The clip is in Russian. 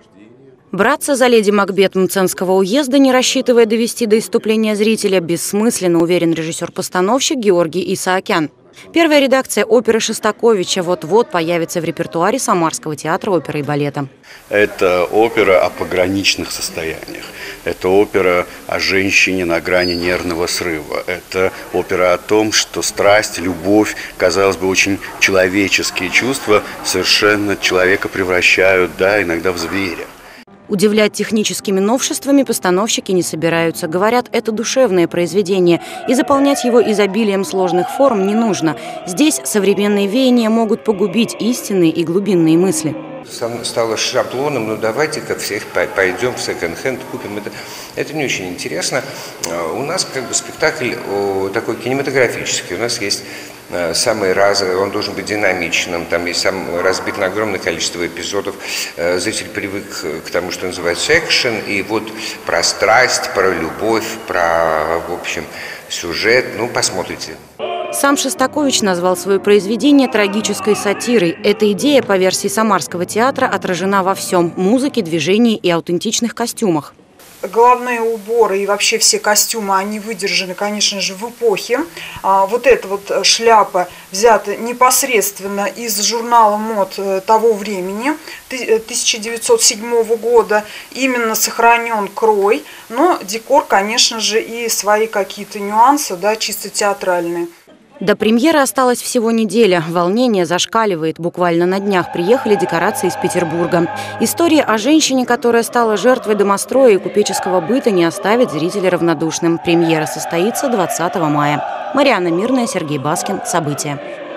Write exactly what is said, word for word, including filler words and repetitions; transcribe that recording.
Браться за леди Макбет Мценского уезда, не рассчитывая довести до исступления зрителя, бессмысленно, уверен режиссер-постановщик Георгий Исаакян. Первая редакция оперы Шостаковича вот-вот появится в репертуаре Самарского театра оперы и балета. Это опера о пограничных состояниях. Это опера о женщине на грани нервного срыва. Это опера о том, что страсть, любовь, казалось бы, очень человеческие чувства совершенно человека превращают, да, иногда в зверя. Удивлять техническими новшествами постановщики не собираются. Говорят, это душевное произведение, и заполнять его изобилием сложных форм не нужно. Здесь современные веяния могут погубить истинные и глубинные мысли. Стало шаблоном, ну давайте-ка всех пойдем в секонд-хенд, купим это. Это не очень интересно. У нас как бы спектакль такой кинематографический. У нас есть самый разный, он должен быть динамичным, там есть сам разбит на огромное количество эпизодов. Зритель привык к тому, что называется экшен, и вот про страсть, про любовь, про, в общем, сюжет, ну посмотрите. Сам Шостакович назвал свое произведение трагической сатирой. Эта идея, по версии Самарского театра, отражена во всем – музыке, движении и аутентичных костюмах. Головные уборы и вообще все костюмы, они выдержаны, конечно же, в эпохе. А, вот эта вот шляпа взята непосредственно из журнала мод того времени, тысяча девятьсот седьмого года. Именно сохранен крой, но декор, конечно же, и свои какие-то нюансы, да, чисто театральные. До премьеры осталась всего неделя. Волнение зашкаливает. Буквально на днях приехали декорации из Петербурга. История о женщине, которая стала жертвой домостроя и купеческого быта, не оставит зрителя равнодушным. Премьера состоится двадцатого мая. Марианна Мирная, Сергей Баскин. События.